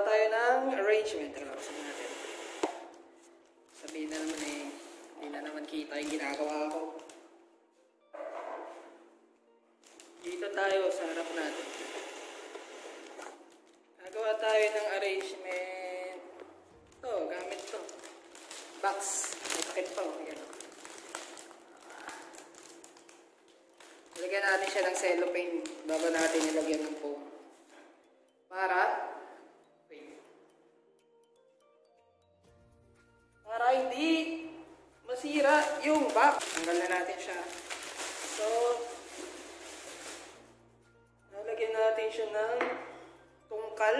tayo ng arrangement. Talasin natin. Sabihin na naman eh, hindi na naman kita yung ginagawa ko. Dito tayo sa harap natin. Gagawa tayo ng arrangement. Ito, gamit to. Box. May takip pa. Yan. Lagyan natin siya ng cellophane bago natin nilagyan ng foam. Para hindi masira yung box. Tanggal na natin siya. So, lalagyan natin siya ng tungkal.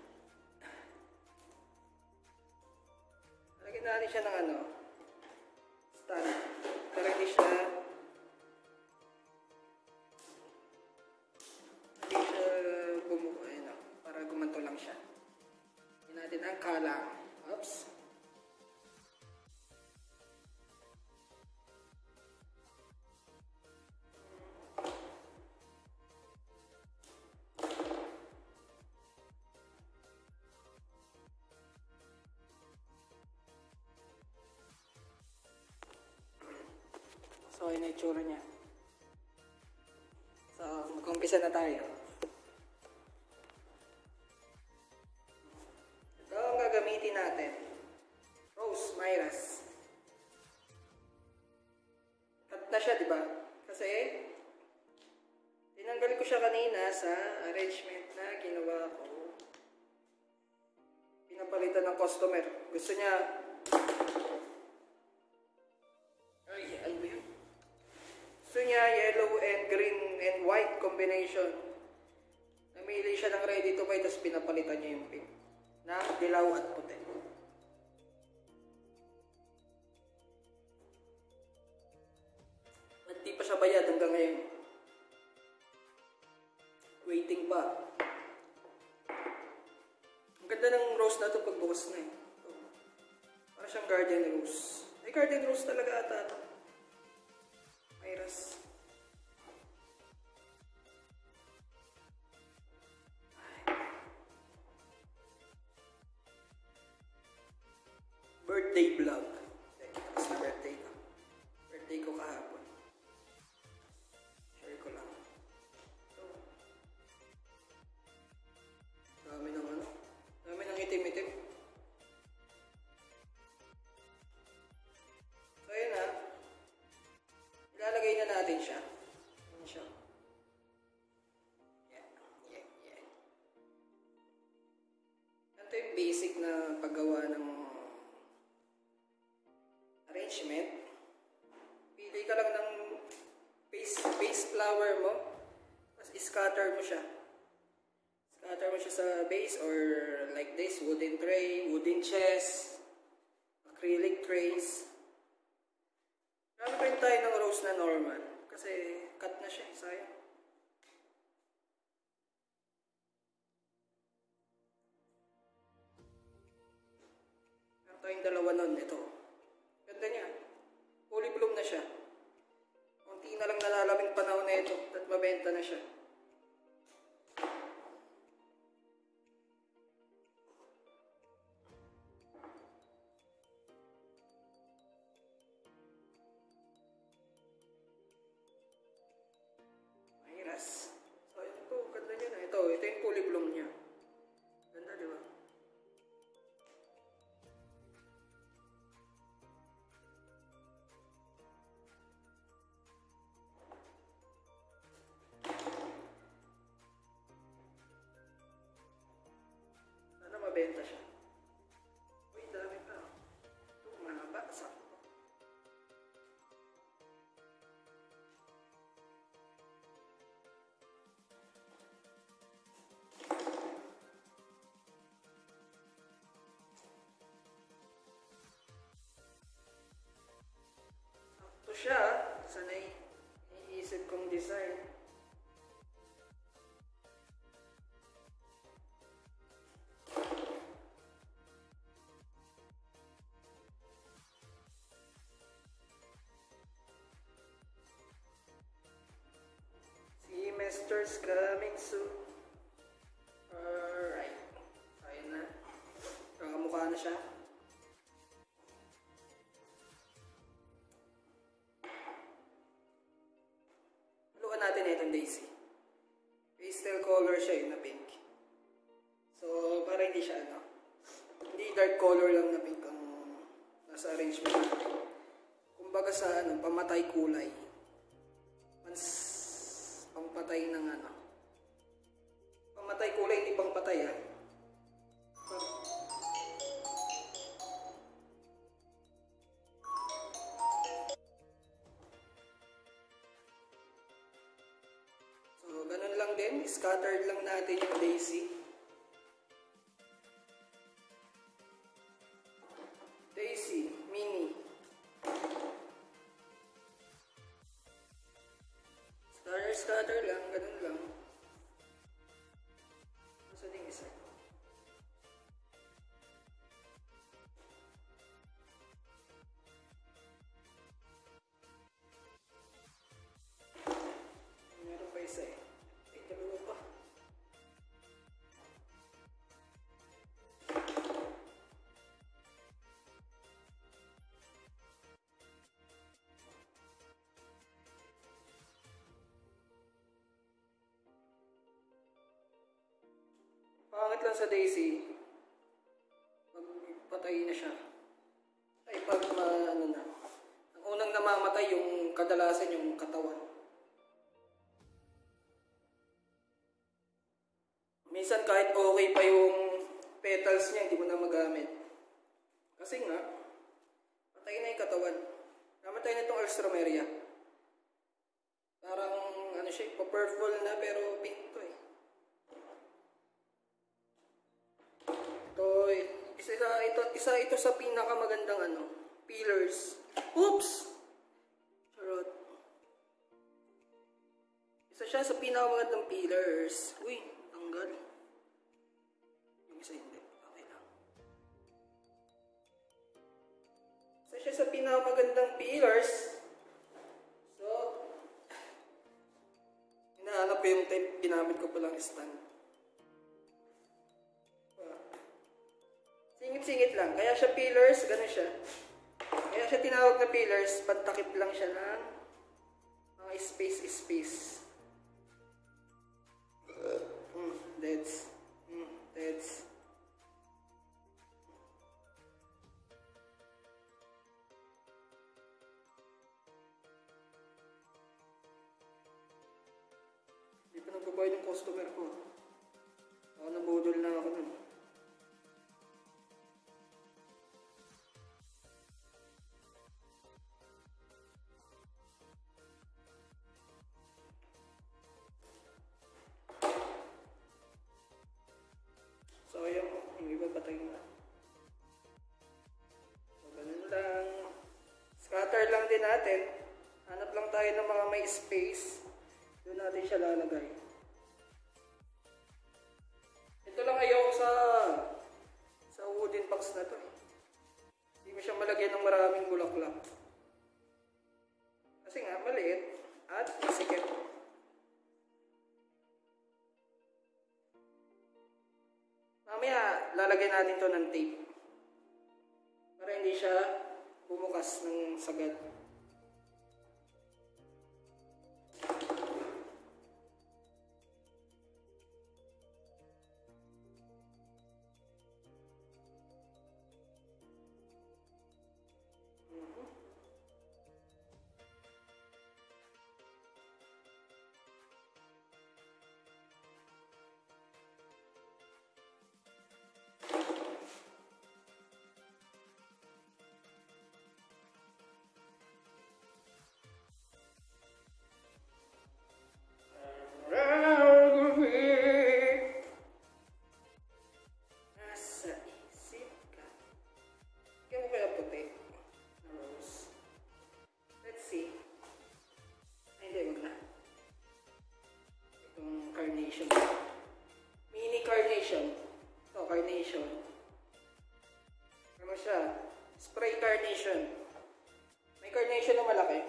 Lalagyan natin siya ng stand. Para hindi siya bumuko. Ayun, para gumanto lang siya. Lalagyan natin ang kalang. Oops. So, yun ang itsura niya. So, mag-umpisa na tayo. Ito ang gagamitin natin. Rose Myras. Cut na siya, diba? Kasi, tinanggal ko siya kanina sa arrangement na ginawa ko. Pinapalitan ng customer. Gusto niya, gusto niya yellow and green and white combination. Namili siya ng ready to buy, tapos pinapalitan niya yung pink na dilaw at puti. Hindi pa siya bayad hanggang ngayon. Waiting pa. Ang ganda ng rose na ito pagbukas na eh. Para siyang garden rose. Ay, garden rose talaga ata ito. Myras. Birthday vlog. Tapos na birthday ko. Birthday ko kahapon. Share ko lang. So, dami ng dami ng itim-itim. So, yun na. Ilalagay na natin siya. Ayan siya. Yeah. Ito yung basic na paggawa ng arrangement. Pili ka lang ng base flower mo. Tapos scatter mo siya. Scatter mo siya sa base or like this, wooden tray, wooden chest, acrylic trays. Nakaprint tayo ng rose na normal. Kasi cut na siya. Sayang. Meron tayong dalawa nun. Ito. Ganda niya. Fully bloom na siya. Kunti na lang nalalaming panahon na ito at mabenta na siya. So, ito, ganda niya na. Ito yung fully bloom niya. Ganda, di ba? Sana mabenta siya. Uy, dami pa. Ito, mahaba. Sakto. Siya, sanay iisip kong design. Semester's coming soon. Alright. Ayun na. mukha na siya. Haluan natin itong Daisy. Pastel color siya na pink. So, para hindi siya hindi dark color lang na pink ang nasa arrangement natin. Kumbaga sa pamatay kulay. Pampatay ng pamatay kulay, hindi pangpatay So, ganun lang din. Scattered lang natin yung Daisy. Daisy, mini. Scatter lang, ganun lang. Masa din isa. Meron pa isa Ay, dalawa pa. Pangit lang sa Daisy, pag patay na siya, ay pag ang unang namamatay yung kadalasan yung katawan. Minsan kahit okay pa yung petals niya, hindi mo na magamit. Kasi nga, patay na yung katawan. Namatay na itong Alstroemeria. Parang siya, pa-purple na pero pink to Isa ito sa pinakamagandang peelers. Oops! Charot. Isa siya sa pinakamagandang peelers. Uy, tanggal. Yung isa hindi. Okay lang. Isa siya sa pinakamagandang peelers. So, hinahanap ko yung tape. Ginamit ko palang stand. Singit-singit lang. Kaya siya peelers, gano'n siya. Kaya siya tinawag na peelers, pantakip lang siya ng mga space. Deads. Deads. Hindi pa nagbabayad yung customer ko. Ako nabudol na ako nun. So, yung iba patay na. So, ganun lang. Scatter lang din natin. Hanap lang tayo ng mga may space. Doon natin siya lalagay. Ito lang ayoko sa wooden box na to. Hindi mo siya malagyan ng maraming bulaklak. Kasi nga, maliit at masikip. Mamaya, lalagyan natin to ng tape. Para hindi siya bumukas ng sagad. Mini carnation. Ito, carnation. Ano siya? Spray carnation. May carnation na malaki.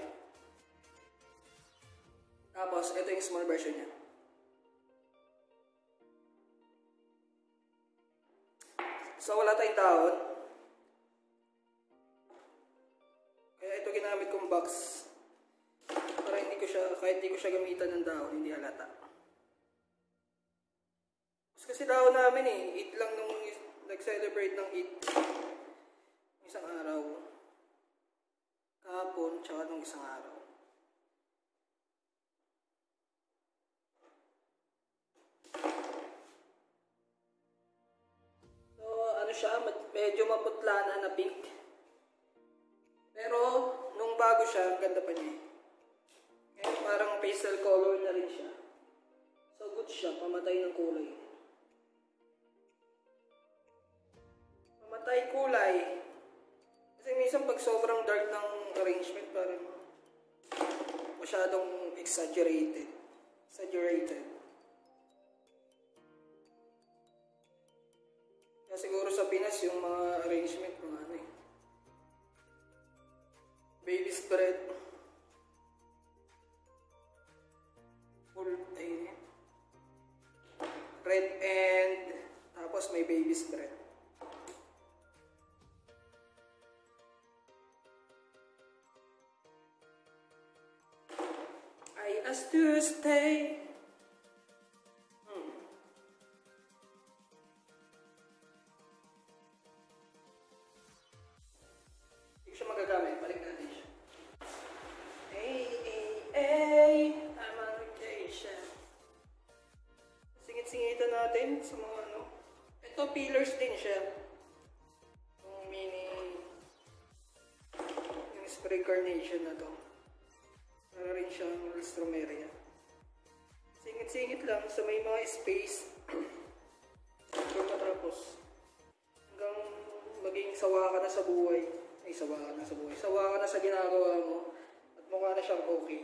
Tapos, ito yung small version niya. So wala tayong dahon. Kaya ito ginamit kong box. Para kahit hindi ko siya gamitan ng dahon, hindi halata. Kasi dahon namin Eid lang nung nag-celebrate ng Eid. Isang araw. Kahapon, tsaka nung isang araw. So, ano siya, medyo maputla na pink. Pero, nung bago siya, ganda pa niya. Ngayon, parang pastel color na rin siya. So, good siya, pamatay ng kulay. Pamatay kulay. Kasi minsan pag sobrang dark ng arrangement, parang masyadong exaggerated. Kaya siguro sa Pinas yung mga arrangement, mga baby spread. Full, red and tapos may baby spread. I asked to stay. Hindi ko siya magagamit. Balik natin siya. I'm on vacation. Singit-singitan natin sa mga Ito, pillars din siya. Yung yung spray carnation na to. Para rin siyang Alstroemeria. Singit-singit lang sa may mga space. Hanggang matapos. Hanggang maging sawa ka na sa buhay. Sawa ka na sa ginagawa mo. At mukha na siyang okay.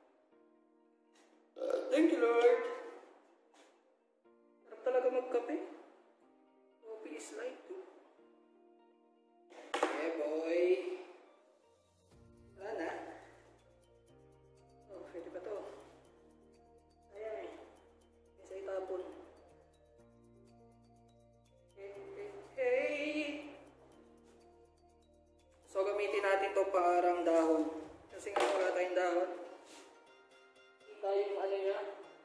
Thank you, Lord. Sarap talaga magkape. Coffee is life too. Yeah, boy. Wala na. Pwede ba to? Ayan isa itapon. Hey! So gamitin natin to parang dahon. Kasi nga wala tayong dahon. Kita yung niya.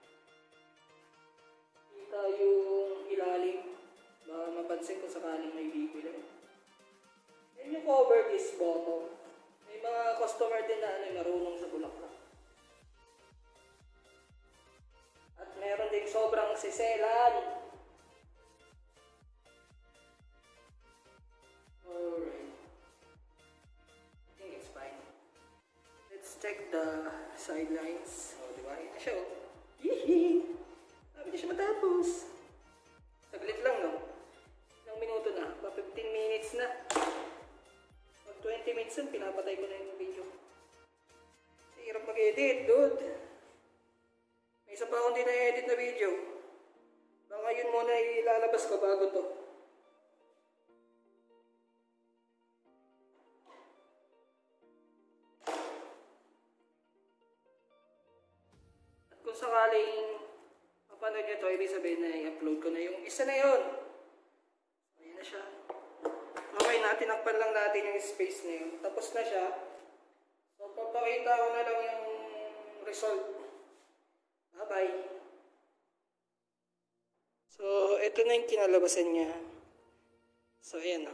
Kita yung ilalim. Baka mapansin kung sakaling may bibili. Then you cover this bottom. May mga customer din na marunong sa bulaklak. At meron din sobrang siselan. Alright. I think it's fine. Let's check the sidelines. Diba? Ito siya Yee! Sabi na siya matapos. Saglit lang Ilang minuto na. Pa 15 minutes na. Pag 20 minutes na, pinapatay ko na yung video. Kasi hirap mag-edit, dude. May isa pa akong di na-edit na video. Baka yun muna ilalabas ko bago to. At kung sakaling mapanood nyo to, ibig sabihin na i-upload ko na yung isa na yun. Ayan na siya. Okay, tinakpan lang natin yung space na yun. Tapos na siya. So, papakita ko na lang yung result. Bye-bye. So, ito na yung kinalabasan niya. So, ayan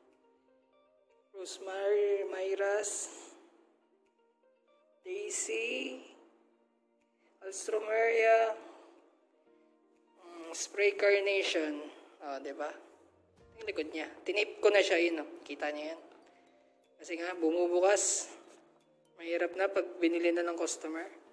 Rosemary, Myras, Daisy, Alstroemeria, spray carnation. Diba? Yung likod niya. Tinip ko na siya Kita niya yan. Kasi nga, bumubukas. Mahirap na pag binili na ng customer.